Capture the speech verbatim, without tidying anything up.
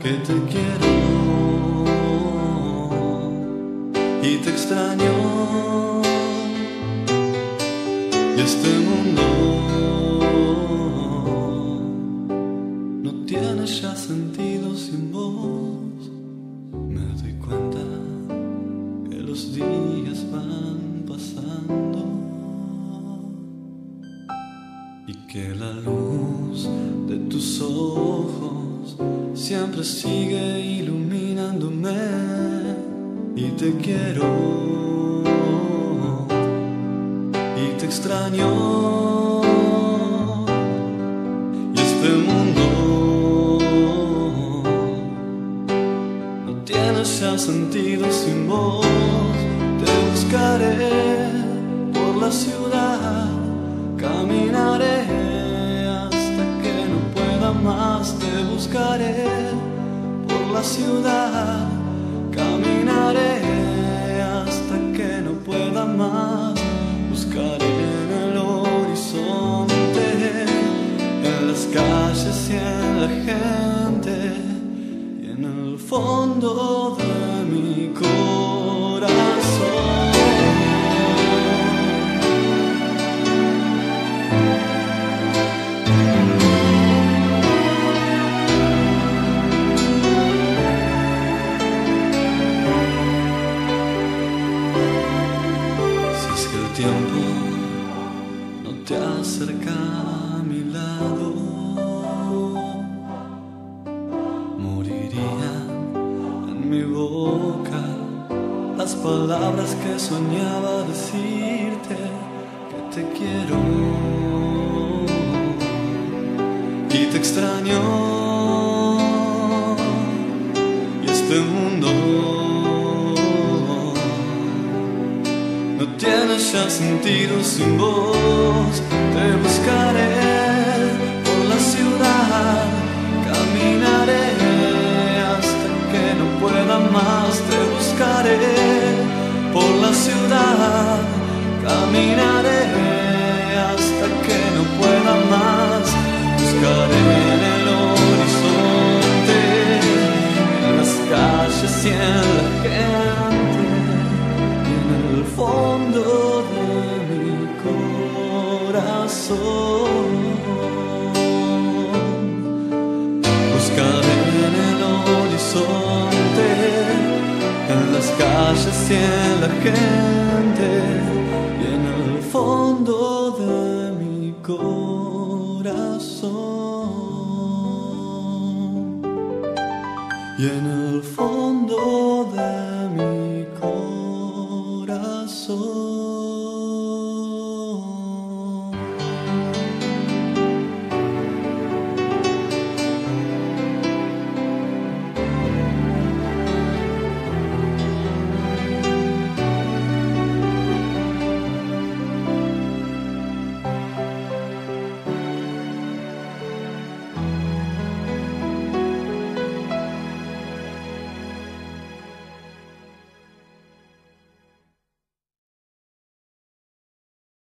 que te quiero y te extraño, y este mundo no tiene ya sentido sin vos. Me doy cuenta que los días van pasando y que la luz de tus ojos siempre sigue iluminándome, y te quiero y te extraño, y este mundo no tiene ya sentido sin vos. Te buscaré por la ciudad, caminaré hasta que no pueda más. Te buscaré por la ciudad, caminaré hasta que no pueda más. Buscaré en el horizonte, en las calles y en la gente, y en el fondo de mi corazón. El tiempo no te acerca a mi lado, morirían en mi boca las palabras que soñaba decirte, que te quiero y te extraño, y este mundo no tiene ya sentido sin vos. Te buscaré por la ciudad, caminaré hasta que no pueda más. Te buscaré por la ciudad, caminaré hasta que no pueda más. Buscaré en el horizonte, en las calles y en la gente, el fondo de mi corazón. Buscaré en el horizonte, en las calles y en la gente, y en el fondo de mi corazón, y en el fondo